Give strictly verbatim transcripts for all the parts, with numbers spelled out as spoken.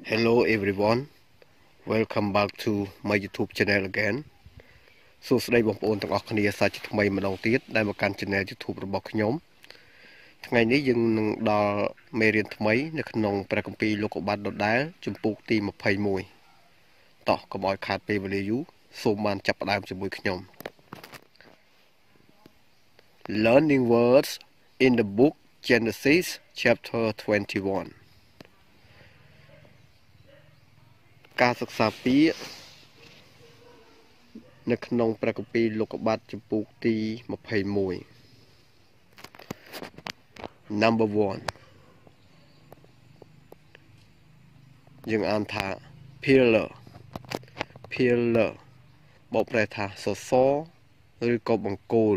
Hello everyone, welcome back to my YouTube channel again. សួស្តីបងប្អូនទាំងអស់គ្នាសាជាថ្មីម្ដងទៀតដែលមកកាន់ channel YouTube របស់ខ្ញុំថ្ងៃនេះយើងនឹងដល់មេរៀនថ្មីនៅក្នុងព្រះគម្ពីរលោកុបាទដដែលជំពូកទីยี่สิบเอ็ดតោះកុំឲ្យខាតពេលវេលាយូរសូមបានចាប់ផ្ដើមជាមួយខ្ញុំ Learning words in the book Genesis chapter twenty-one ការសិក្សាពាក្យនៅក្នុងព្រះគម្ពីរលោកុបាទជំពូកទីยี่สิบเอ็ด Number one យើងអានថា pillar pillar បកប្រែថាសសរឬក៏បង្គោល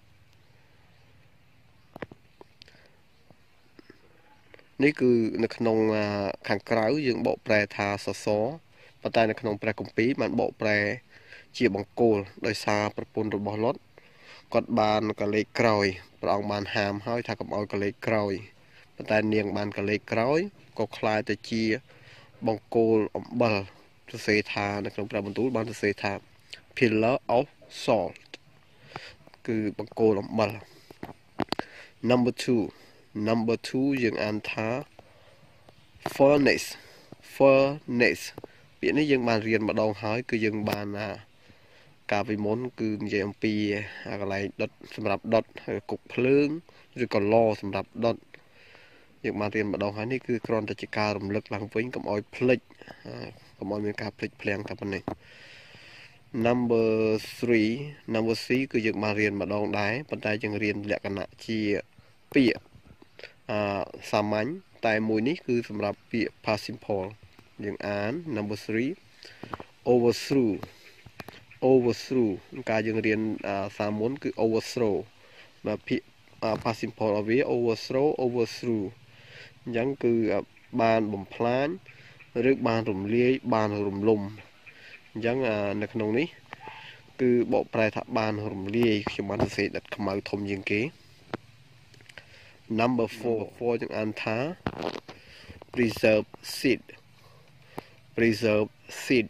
នេះគឺនៅក្នុងខាងក្រៅយើងបកប្រែថាសសរប៉ុន្តែនៅក្នុងព្រះគម្ពីរបានបកប្រែជាបង្គោលដោយសារប្រពន្ធរបស់លុតគាត់បានកលេចក្រោយព្រះអង្គបានហាមហើយថាកុំឲ្យកលេចក្រោយប៉ុន្តែនាងបានកលេចក្រោយក៏คล้ายទៅជាបង្គោលអំបិលសរសេរថានៅក្នុងព្រះបន្ទូលបានសរសេរថា pillar of salt គឺបង្គោលអំបិល Number two Number two យើងអានថា furnace furnace ពាក្យនេះយើងបានរៀនម្ដងហើយគឺយើងបានកាលពីមុនគឺនិយាយអំពីកន្លែងដុតសម្រាប់ដុតគុកភ្លើងឬក៏ឡសម្រាប់ដុតយើងបានរៀនម្ដងហើយនេះគឺគ្រាន់តែជាការរំលឹកឡើងវិញកុំឲ្យភ្លេចកុំឲ្យមានការភ្លេចភ្លាំងតែប៉ុណ្ណេះ Number three Number three គឺយើងបានរៀនម្ដងដែរប៉ុន្តែយើងរៀនលក្ខណៈជាពាក្យអឺសាមញ្ញតែមួយនេះគឺសម្រាប់ពាក្យ past simple យើងអាន Number three overthrow overthrow ការយើងរៀនសាមុនគឺ overthrow បាទពាក្យ past simple របស់វា overthrow overthrow អញ្ចឹងគឺបានបំផ្លាញឬបានរំលាយបានរំលំអញ្ចឹងនៅក្នុងនេះគឺបកប្រែថាបានរំលាយខ្ញុំបានសរសេរដិតខ្មៅធំជាងគេ Number four four យើងអានថា preserve seed preserve seed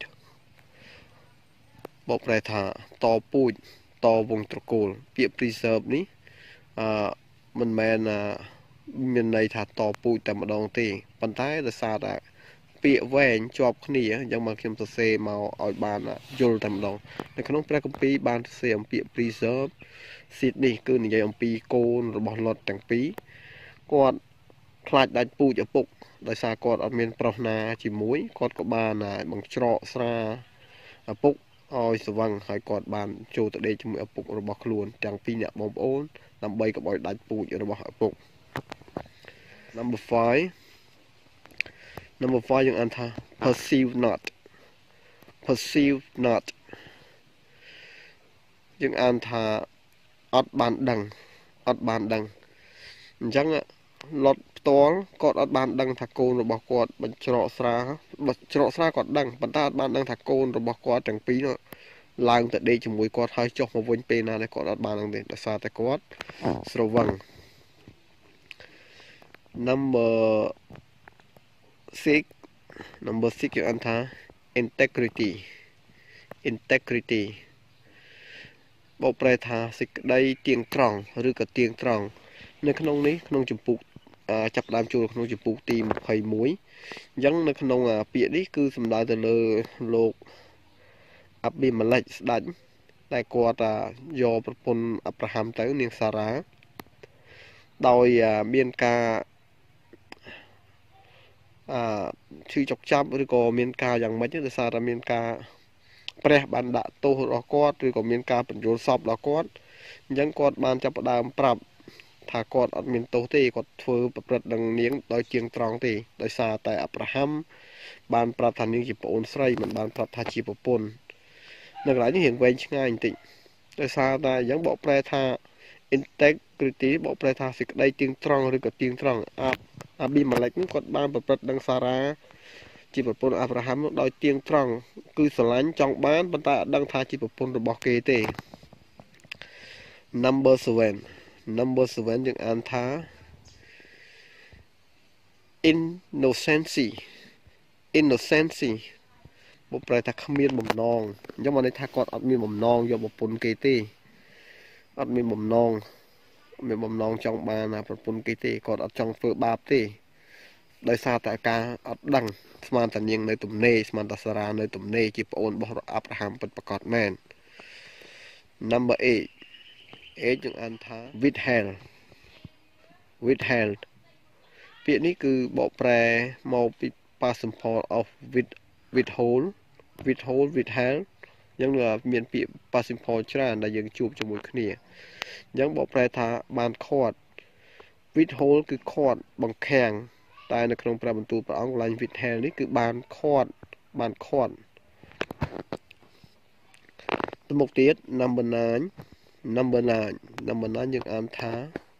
បកប្រែថាតពូជតវងត្រកូលពាក្យ preserve នេះអឺមិនមែនមានន័យថាតពូជតែម្ដងទេប៉ុន្តែដោយសារតែពាក្យវែងជាប់គ្នាអញ្ចឹងមកខ្ញុំសរសេរមកឲ្យបានយល់តែម្ដងនៅក្នុងព្រះគម្ពីរបានសរសេរអំពី preserve seed នេះគឺនិយាយអំពីកូនរបស់លុតទាំងពីរគាត់ខ្លាចដាច់ពូជឪពុកដោយសារគាត់អត់មានប្រុសណាជាមួយគាត់ក៏បានបង្ច្រកស្រាឪពុកឲ្យស្វឹងហើយគាត់បានចូលទៅដេកជាមួយឪពុករបស់ខ្លួនទាំងពីរអ្នកបងប្អូនដើម្បីកុំឲ្យដាច់ពូជរបស់ឪពុក Number five Number five យើងអានថា perceive not perceive not យើងអានថាអត់បានដឹងអត់បានដឹងអញ្ចឹងលុតផ្ទាល់គាត់អត់បានដឹងថាកូនរបស់គាត់បញ្ច្រកស្រាបញ្ច្រកស្រាគាត់ដឹងប៉ុន្តែអត់បានដឹងថាកូនរបស់គាត់ទាំងពីរនោះឡើងទៅដេកជាមួយគាត់ហើយចុះមកវិញពេលណាដែលគាត់អត់បានដឹងទេដោយសារតែគាត់ស្រវឹង Number six Number six យើងអានថា integrity integrity បកប្រែថាសេចក្តីទៀងត្រង់ឬក៏ទៀងត្រង់នៅក្នុងនេះក្នុងជំពូកចាប់ផ្ដើមចូលក្នុងជំពូកទីยี่สิบเอ็ดអញ្ចឹងនៅក្នុងពាក្យនេះគឺសំដៅទៅលើលោកអាប៊ីម៉ាឡេកស្ដេចដែលគាត់យកប្រពន្ធអាប់រ៉ាហាំទៅនាងសារ៉ាដោយមានការអឺឈឺចុកចាប់ឬក៏មានការយ៉ាងម៉េចដោយសារតែមានការព្រះបានដាក់ទោសរបស់គាត់ឬក៏មានការបញ្យល់សពរបស់គាត់អញ្ចឹងគាត់បានចាប់ផ្ដើមប្រាប់ថាគាត់អត់មានទោសទេគាត់ធ្វើប្រព្រឹត្តនឹងនាងដោយជាងត្រង់ទេដោយសារតែអាប់រ៉ាហាំបានប្រាប់ថានាងជាប្អូនស្រីមិនបានប្រាប់ថាជាប្រពន្ធនៅកន្លែងនេះរៀងវែងឆ្ងាយបន្តិចដោយសារតែអញ្ចឹងបកប្រែថា integrity បកប្រែថាសេចក្តីទៀងត្រង់ឬក៏ទៀងត្រង់អាប៊ីម៉ាឡេកនេះគាត់បានប្រព្រឹត្តនឹងសារ៉ាជាប្រពន្ធអាប់រ៉ាហាំដោយទៀងត្រង់គឺស្រឡាញ់ចង់បានប៉ុន្តែអត់ដឹងថាជាប្រពន្ធរបស់គេទេ Number seven Number seven យើងអានថា innocency innocency បកប្រែថាគ្មានបំណងអញ្ចឹងមកន័យថាគាត់អត់មានបំណងយកប្រពន្ធគេទេអត់មានបំណងមានបំណងចង់បានប្រពន្ធគេទេគាត់អត់ចង់ធ្វើបាបទេដោយសារតែការអត់ដឹងស្មានតែនាងនៅទំនេរស្មានតែសារ៉ានៅទំនេរជាប្អូនរបស់អាប់រ៉ាហាំពិតប្រាកដមែន number eight eight យើងអានថា withheld withheld ពាក្យនេះគឺបកប្រែមកពី past simple of with withhold withhold withheld យើងមានពាក្យ past simple ច្រើនដែលយើងជួបជាមួយគ្នាអញ្ចឹងបកប្រែថាបានខាត់ withhold គឺខាត់បង្ខាំងតែនៅក្នុងព្រះបន្ទូលព្រះអង្គកន្លែង withheld នេះគឺបានខាត់បានខាត់ទៅមុខទៀត number nine number nine number nine យើងអានថា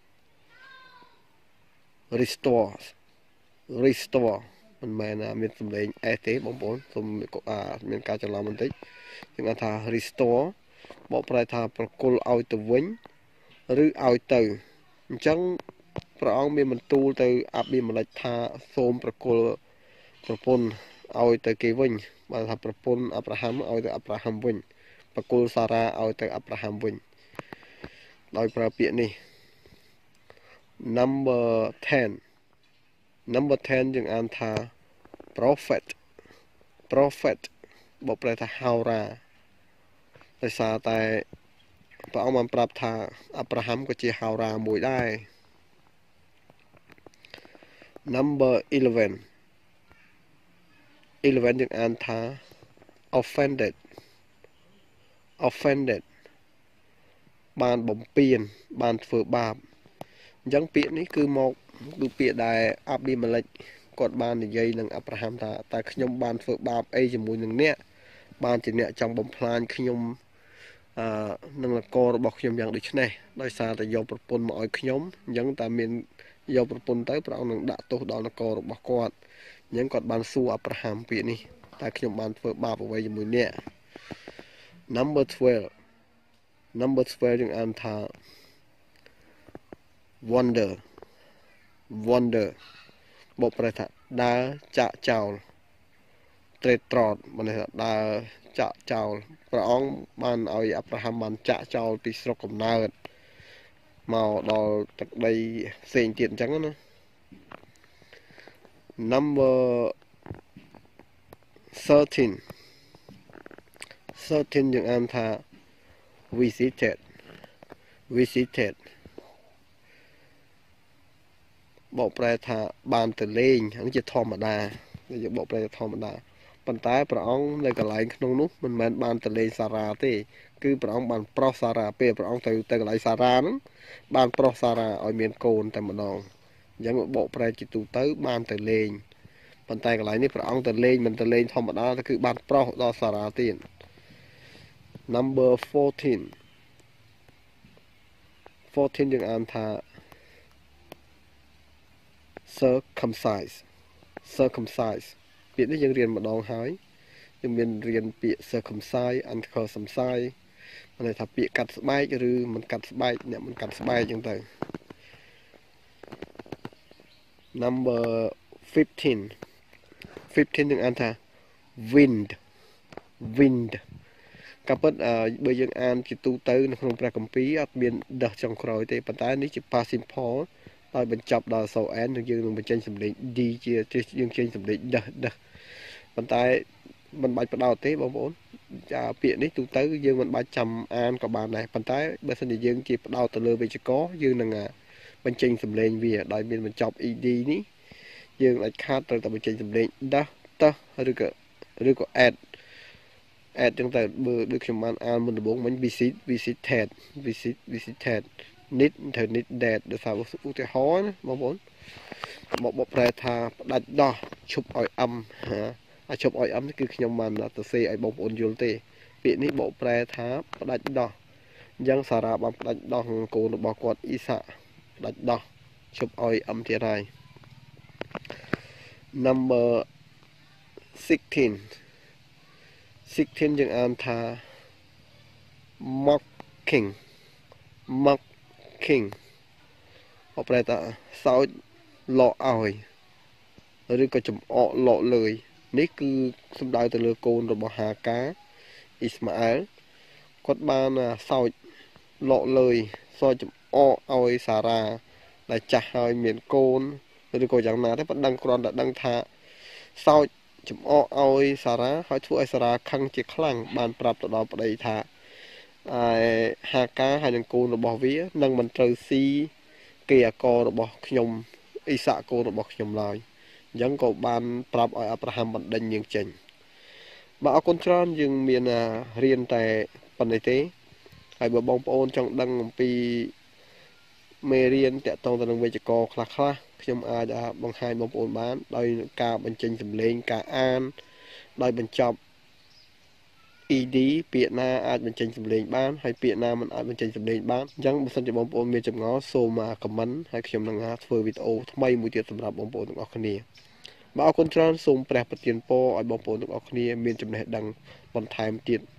restore restore មិនមែនមានសំឡេង s ទេបងប្អូនសូមមានការច្រឡំបន្តិចយើងអានថា restore បកប្រែថាប្រគល់ឲ្យទៅវិញឬឲ្យទៅអញ្ចឹងព្រះអង្គមានបន្ទូលទៅអាប៊ីម៉ាឡិកថាសូមប្រគល់ប្រពន្ធឲ្យទៅគេវិញបានថាប្រពន្ធអាប់រ៉ាហាំឲ្យទៅអាប់រ៉ាហាំវិញប្រគល់សារ៉ាឲ្យទៅអាប់រ៉ាហាំវិញដោយប្រើពាក្យនេះ number ten number ten យើងអានថា prophet prophet បកប្រែថាហោរាដោយសារតែព្រះអង្គបានប្រាប់ថាអាប់រ៉ាហាំក៏ជាហោរាមួយដែរ number eleven eleven យើងអានថា offended offended បានបំពានបានធ្វើបាបអញ្ចឹងពាក្យនេះគឺមកគឺពាក្យដែលអាប៊ីម៉ាឡិកគាត់បាននិយាយនឹងអាប់រ៉ាហាំថាតើខ្ញុំបានធ្វើបាបអីជាមួយនឹងអ្នកបានជាអ្នកចង់បំផ្លាញខ្ញុំអឺនឹងនគររបស់ខ្ញុំយ៉ាងដូចនេះដោយសារតែយកប្រពន្ធមកឲ្យខ្ញុំអញ្ចឹងតែមានយកប្រពន្ធទៅព្រះអង្គនឹងដាក់ទោសដល់នគររបស់គាត់អញ្ចឹងគាត់បានសួរអាប់រ៉ាហាំពាក្យនេះតើខ្ញុំបានធ្វើបាបអ្វីជាមួយអ្នក number twelve number twelve យើងអានថា wonder wonder បកប្រែថាដើរចាក់ចោល trade trot បានន័យថាដើរចាក់ចោលព្រះអង្គបានឲ្យអាប់រ៉ាហាំបានចាក់ចោលពីស្រុកកំណើតមកដល់ទឹកដីផ្សេងទៀតអញ្ចឹងណា number thirteen thirteen យើងអានថា visited visited បកប្រែថាបានទៅលេងនេះជាធម្មតាយើងបកប្រែថាធម្មតាប៉ុន្តែព្រះអង្គនៅកន្លែងក្នុងនោះមិនមែនបានទៅលេងសារ៉ាទេគឺព្រះអង្គបានប្រោសសារ៉ាពេលព្រះអង្គទៅទៅកន្លែងសារ៉ាហ្នឹងបានប្រោសសារ៉ាឲ្យមានកូនតែម្ដងអញ្ចឹងបកប្រែជាទូទៅបានទៅលេងប៉ុន្តែកន្លែងនេះព្រះអង្គទៅលេងមិនទៅលេងធម្មតាទេគឺបានប្រោសដល់សារ៉ាទៀត number fourteen fourteen យើងអានថា circumcise circumcise ពាក្យនេះយើងរៀនម្ដងហើយយើងមានរៀនពាក្យ circumcise uncircumcise មានន័យថាពាក្យកាត់ស្បែកឬមិនកាត់ស្បែកអ្នកមិនកាត់ស្បែកអញ្ចឹងទៅ number fifteen fifteen យើងអានថា wind wind ក៏ប៉ុន្តែបើយើងអានជាទូទៅនៅក្នុងព្រះគម្ពីរអត់មានដះចុងក្រោយទេប៉ុន្តែនេះជា past simple ដោយបញ្ចប់ដល់ so n យើងនឹងបញ្ចេញសម្លេង d ជាយើងចេញសម្លេងដះដះប៉ុន្តែមិនបាច់បដោតទេបងប្អូនចាពាក្យនេះទូទៅយើងមិនបាច់ចាំអានក៏បានដែរប៉ុន្តែបើសិនជាយើងជាបដោតទៅលើវេយ្យាករណ៍យើងនឹងបញ្ចេញសម្លេងវាដោយមានបញ្ចប់ ed នេះយើងអាចខាតត្រូវតែបញ្ចេញសម្លេងដះតះឬក៏ឬក៏ add add ចឹងទៅបើដូចខ្ញុំបានអានមុនដំបូងមិញ visit visited visit visited need ត្រូវ need that ដោយសារឧទាហរណ៍ណាបងប្អូនមកបកប្រែថាផ្ដាច់ដោះឈប់ឲ្យអឹមអាឈប់ឲ្យអឹមនេះគឺខ្ញុំបានទៅសេឲ្យបងប្អូនយល់ទេពាក្យនេះបកប្រែថាផ្ដាច់ដោះអញ្ចឹងសារ៉ាបានផ្ដាច់ដោះកូនរបស់គាត់អ៊ីសាផ្ដាច់ដោះឈប់ឲ្យអឹមទៀតហើយ number sixteen sixteen យើងអានថា mocking mocking បកប្រែថាសោចលក់ឲ្យឬក៏ចំអកលក់លើយនេះគឺសំដៅទៅលើកូនរបស់ហាកាអ៊ីស្ម៉ាអែលគាត់បានសោចលក់លើយសោចចំអកឲ្យសារ៉ាដែលចាស់ហើយមានកូនឬក៏យ៉ាងណាទេប៉ុន្តែដឹងគ្រាន់តែដឹងថាសោចចំអកឲ្យសារ៉ាហើយធ្វើឲ្យសារ៉ាខឹងជាខ្លាំងបានប្រាប់ទៅដល់ប្តីថាហើយហាកាហើយនឹងកូនរបស់វានឹងមិនត្រូវស៊ីគេអាកររបស់ខ្ញុំអ៊ីសាក់កូនរបស់ខ្ញុំឡើយអញ្ចឹងក៏បានប្រាប់ឲ្យអាប់រ៉ាហាំបណ្ដេញនាងចេញបាទអរគុណច្រើនយើងមានរៀនតែប៉ុណ្្នេះទេហើយបើបងប្អូនចង់ដឹងអំពីមេរៀនតាក់ទងទៅនឹងវេយ្យាករណ៍ខ្លះខ្លះខ្ញុំអាចបង្ហាញបងប្អូនបានដោយការបញ្ចេញសំឡេងការអានដោយបញ្ចប់ e d ពាក្យណាអាចបញ្ចេញសំឡេងបានហើយពាក្យណាមិនអាចបញ្ចេញសំឡេងបានអញ្ចឹងបើសិនជាបងប្អូនមានចម្ងល់សូមខមមិនហើយខ្ញុំនឹងធ្វើវីដេអូថ្មីមួយទៀតសម្រាប់បងប្អូនទាំងអស់គ្នាបាទអរគុណច្រើនសូមព្រះប្រទានពរឲ្យបងប្អូនទាំងអស់គ្នាមានចំណេះដឹងបន្ថែមទៀត